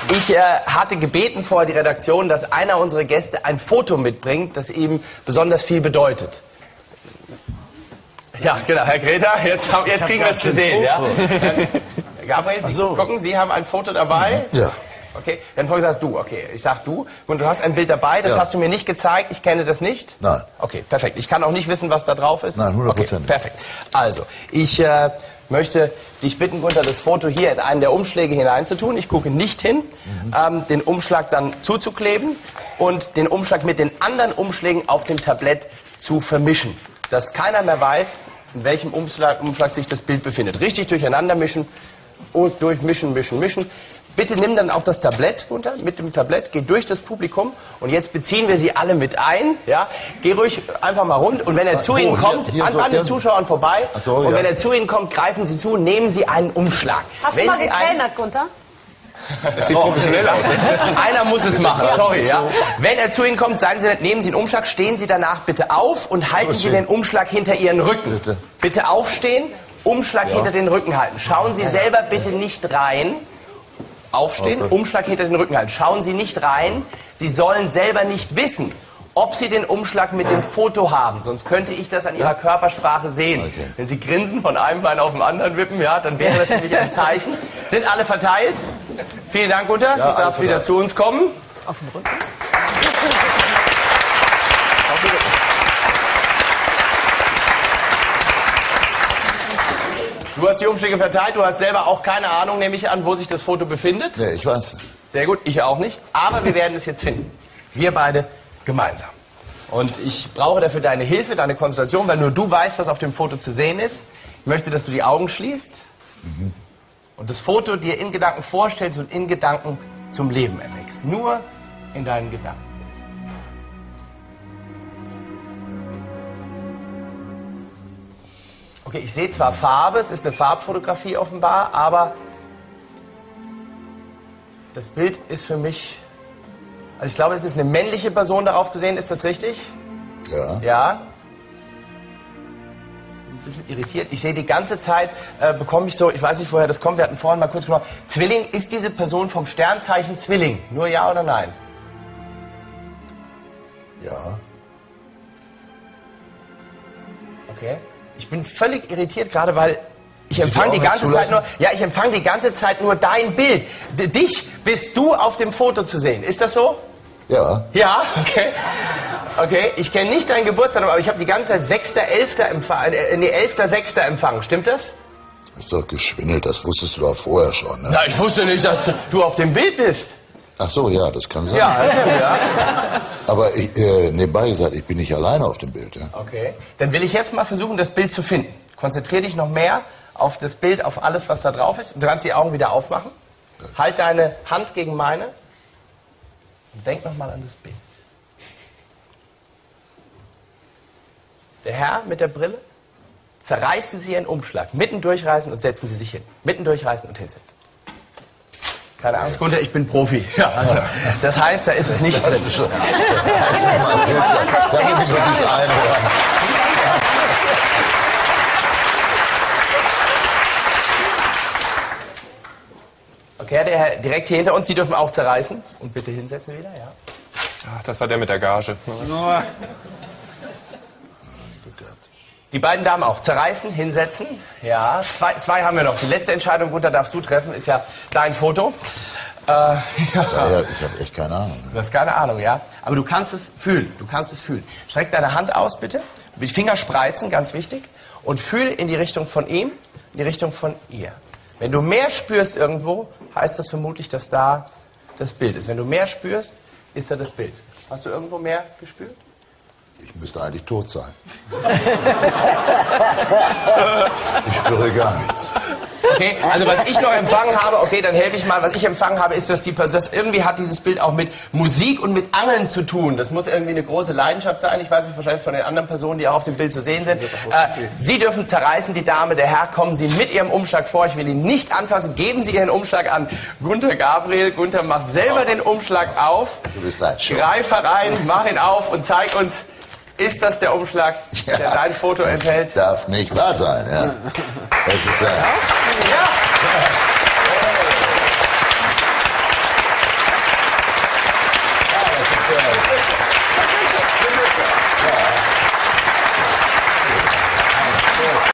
Ich hatte gebeten vor die Redaktion, dass einer unserer Gäste ein Foto mitbringt, das ihm besonders viel bedeutet. Ja, genau, Herr Greta, jetzt kriegen wir es zu sehen. Ja? Gabriel, Sie gucken, Sie haben ein Foto dabei. Ja. Okay, dann vorher sagst du, okay, ich sag du. Und du hast ein Bild dabei, das hast du mir nicht gezeigt, ich kenne das nicht? Nein. Okay, perfekt. Ich kann auch nicht wissen, was da drauf ist? Nein, 100%. Okay, perfekt. Also, ich möchte dich bitten, Gunther, das Foto hier in einen der Umschläge hineinzutun. Ich gucke nicht hin, den Umschlag dann zuzukleben und den Umschlag mit den anderen Umschlägen auf dem Tablett zu vermischen. Dass keiner mehr weiß, in welchem Umschlag sich das Bild befindet. Richtig durcheinander mischen und durchmischen, mischen. Bitte nimm dann auch das Tablett runter, mit dem Tablett, geh durch das Publikum und jetzt beziehen wir sie alle mit ein. Ja? Geh ruhig einfach mal rund und wenn er zu Ihnen kommt, an den Zuschauern vorbei, und wenn er zu Ihnen kommt, greifen Sie zu, nehmen Sie einen Umschlag. Hast du mal gekellnert, Gunther? Das sieht professionell aus. Einer muss es machen, sorry. Ja? Wenn er zu Ihnen kommt, sagen Sie, nehmen Sie einen Umschlag, stehen Sie danach bitte auf und halten Sie den Umschlag hinter Ihren Rücken. Bitte aufstehen, Umschlag hinter den Rücken halten. Schauen Sie selber bitte nicht rein. Aufstehen, Umschlag hinter den Rücken halten. Schauen Sie nicht rein. Sie sollen selber nicht wissen, ob Sie den Umschlag mit dem Foto haben. Sonst könnte ich das an Ihrer Körpersprache sehen. Okay. Wenn Sie grinsen, von einem Bein auf dem anderen wippen, ja, dann wäre das für mich ein Zeichen. Sind alle verteilt? Vielen Dank, Gunther. Ja, du darfst wieder zu uns kommen. Auf den Rücken. Auf den Rücken. Du hast die Umschläge verteilt, du hast selber auch keine Ahnung, nehme ich an, wo sich das Foto befindet. Nee, ich weiß. Sehr gut, ich auch nicht. Aber wir werden es jetzt finden. Wir beide gemeinsam. Und ich brauche dafür deine Hilfe, deine Konzentration, weil nur du weißt, was auf dem Foto zu sehen ist. Ich möchte, dass du die Augen schließt und das Foto dir in Gedanken vorstellst und in Gedanken zum Leben erweckst. Nur in deinen Gedanken. Okay, ich sehe zwar Farbe, es ist eine Farbfotografie offenbar, aber das Bild ist für mich, also ich glaube, es ist eine männliche Person darauf zu sehen, ist das richtig? Ja. Ja. Ein bisschen irritiert. Ich sehe die ganze Zeit, bekomme ich so, ich weiß nicht, woher das kommt, wir hatten vorhin mal kurz gesprochen, Zwilling, ist diese Person vom Sternzeichen Zwilling? Nur ja oder nein? Ja. Okay. Ich bin völlig irritiert gerade, weil ich empfange die ganze Zeit nur, ich empfange die ganze Zeit nur dein Bild. Dich bist du auf dem Foto zu sehen. Ist das so? Ja. Ja, okay. Okay, ich kenne nicht dein Geburtsdatum, aber ich habe die ganze Zeit 6.11. empfangen, 11.6. empfangen. Stimmt das? Ist doch geschwindelt, das wusstest du doch vorher schon, ne? Ja, ich wusste nicht, dass du auf dem Bild bist. Ach so, ja, das kann sein. Ja, ja. Aber nebenbei gesagt, ich bin nicht alleine auf dem Bild. Ja? Okay, dann will ich jetzt mal versuchen, das Bild zu finden. Konzentriere dich noch mehr auf das Bild, auf alles, was da drauf ist. Du kannst die Augen wieder aufmachen. Okay. Halt deine Hand gegen meine und denk noch mal an das Bild. Der Herr mit der Brille, zerreißen Sie Ihren Umschlag, mitten durchreißen und setzen Sie sich hin. Mitten durchreißen und hinsetzen. Keine Angst, Gunther, ich bin Profi. Ja, also, das heißt, da ist es nicht drin. Okay, der Herr direkt hier hinter uns, Sie dürfen auch zerreißen. Und bitte hinsetzen wieder, ja. Ach, das war der mit der Gage. Die beiden Damen auch. Zerreißen, hinsetzen. Ja, zwei haben wir noch. Die letzte Entscheidung, Gunther, darfst du treffen, ist ja dein Foto. Ja, ich habe echt keine Ahnung. Du hast keine Ahnung, ja? Aber du kannst es fühlen. Du kannst es fühlen. Streck deine Hand aus, bitte. Die Finger spreizen, ganz wichtig. Und fühl in die Richtung von ihm, in die Richtung von ihr. Wenn du mehr spürst irgendwo, heißt das vermutlich, dass da das Bild ist. Wenn du mehr spürst, ist da das Bild. Hast du irgendwo mehr gespürt? Ich müsste eigentlich tot sein. Ich spüre gar nichts. Okay, also was ich noch empfangen habe, okay, dann helfe ich mal. Was ich empfangen habe, ist, dass irgendwie hat dieses Bild auch mit Musik und mit Angeln zu tun. Das muss irgendwie eine große Leidenschaft sein. Ich weiß nicht, wahrscheinlich von den anderen Personen, die auch auf dem Bild zu sehen sind. Sie dürfen zerreißen, die Dame, der Herr, kommen Sie mit Ihrem Umschlag vor. Ich will ihn nicht anfassen. Geben Sie Ihren Umschlag an Gunther Gabriel. Gunther, mach selber den Umschlag auf. Du bist ein Schwein. Greif herein, mach ihn auf und zeig uns, ist das der Umschlag, der dein Foto enthält? Darf nicht wahr sein, ja. Das ist ja.